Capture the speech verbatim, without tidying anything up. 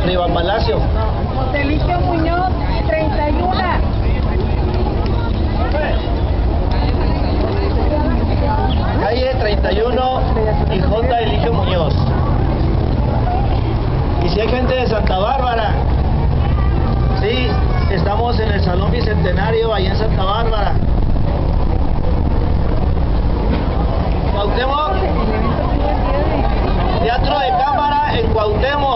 Riva Palacio. Eligio Muñoz, treinta y uno. Calle treinta y uno y J. Eligio Muñoz. Y si hay gente de Santa Bárbara, sí, estamos en el Salón Bicentenario, allá en Santa Bárbara. Cuauhtémoc, Teatro de Cámara en Cuauhtémoc.